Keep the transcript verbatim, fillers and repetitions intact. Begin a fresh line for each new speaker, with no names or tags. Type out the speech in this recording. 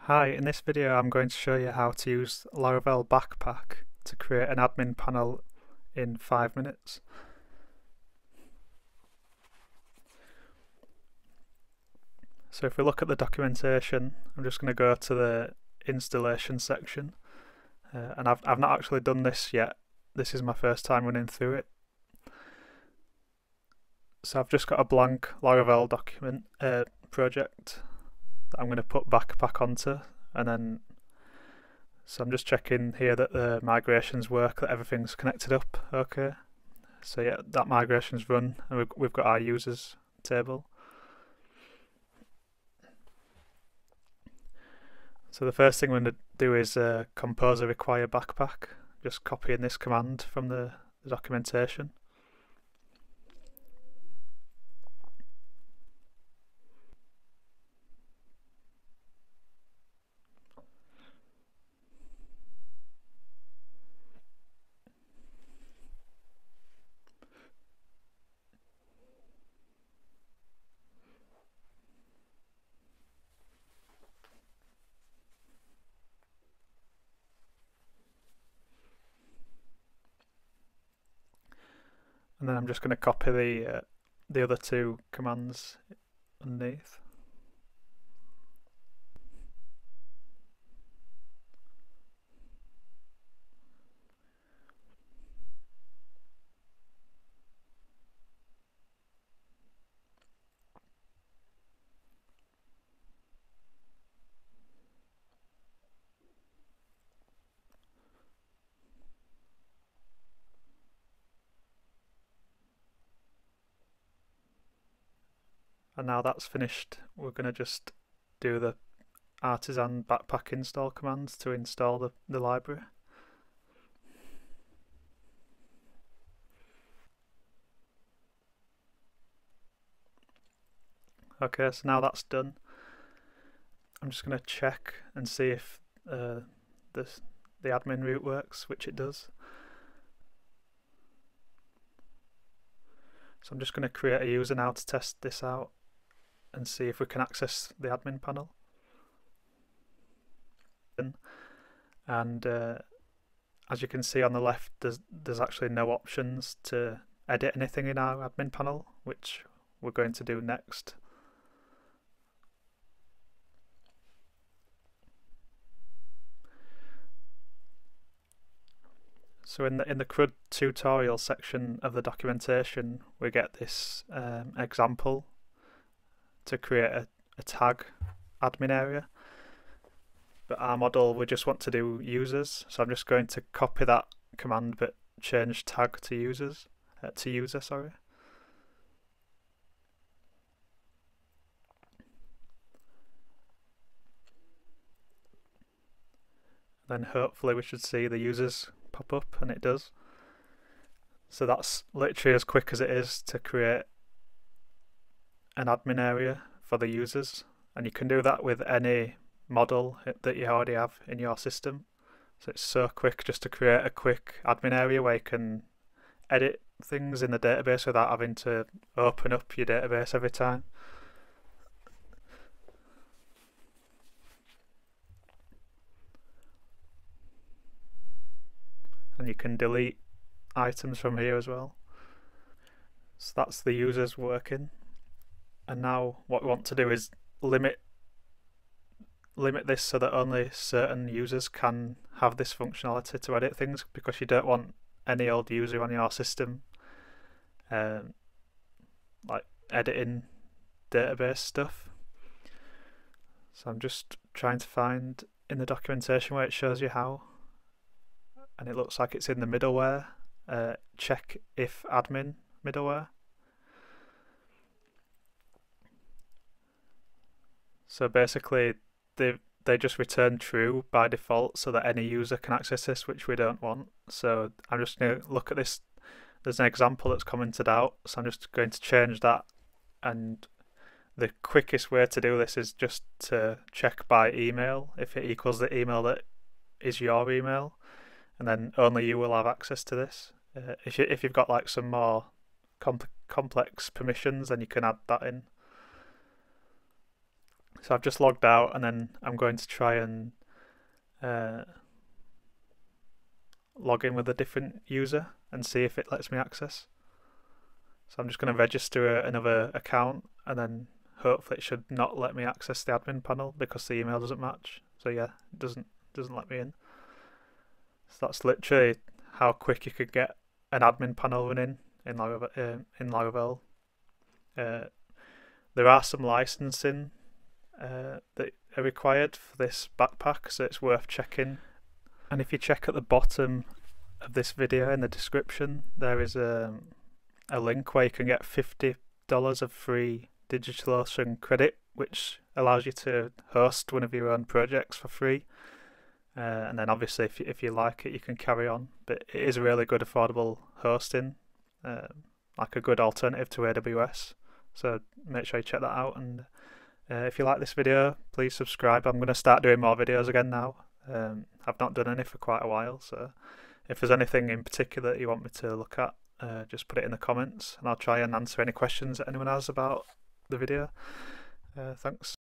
Hi, in this video I'm going to show you how to use Laravel Backpack to create an admin panel in five minutes. So if we look at the documentation, I'm just going to go to the installation section, uh, and I've, I've not actually done this yet. This is my first time running through it. So I've just got a blank Laravel document uh, project that I'm going to put Backpack onto, and then so I'm just checking here that the migrations work, that everything's connected up okay. So yeah, that migration's run, and we've, we've got our users table. So the first thing we're going to do is uh, compose a require backpack, just copying this command from the, the documentation. And then I'm just going to copy the uh, the other two commands underneath. And now that's finished, we're going to just do the artisan backpack install commands to install the, the library. Okay, so now that's done, I'm just going to check and see if uh, this, the admin route works, which it does. So I'm just going to create a user now to test this out and see if we can access the admin panel. And uh, as you can see on the left, there's, there's actually no options to edit anything in our admin panel, which we're going to do next. So in the in the C R U D tutorial section of the documentation, we get this um, example to create a, a tag admin area. But our model, we just want to do users, so I'm just going to copy that command but change tag to users, uh, to user, sorry. Then hopefully we should see the users pop up, and it does. So that's literally as quick as it is to create an admin area for the users, and you can do that with any model that you already have in your system. So it's so quick just to create a quick admin area where you can edit things in the database without having to open up your database every time. And you can delete items from here as well. So that's the users working. And now what we want to do is limit limit this so that only certain users can have this functionality to edit things, because you don't want any old user on your system um, like editing database stuff. So I'm just trying to find in the documentation where it shows you how, and it looks like it's in the middleware. Uh, check if admin middleware. So basically they they just return true by default so that any user can access this, which we don't want. So I'm just going to look at this. There's an example that's commented out, so I'm just going to change that, and the quickest way to do this is just to check by email if it equals the email that is your email, and then only you will have access to this. Uh, if, you, if you've got like some more comp complex permissions, then you can add that in. So I've just logged out, and then I'm going to try and uh, log in with a different user and see if it lets me access. So I'm just going to register another account, and then hopefully it should not let me access the admin panel because the email doesn't match. So yeah, it doesn't doesn't let me in. So that's literally how quick you could get an admin panel running in Laravel. Uh, in Laravel. Uh, there are some licensing uh, that are required for this backpack, so it's worth checking. And if you check at the bottom of this video in the description, there is a, a link where you can get fifty dollars of free DigitalOcean credit, which allows you to host one of your own projects for free. Uh, and then obviously if you, if you like it, you can carry on. But it is really good affordable hosting, uh, like a good alternative to A W S. So make sure you check that out. And uh, if you like this video, please subscribe. I'm going to start doing more videos again now. Um, I've not done any for quite a while, so if there's anything in particular that you want me to look at, uh, just put it in the comments, and I'll try and answer any questions that anyone has about the video. Uh, thanks.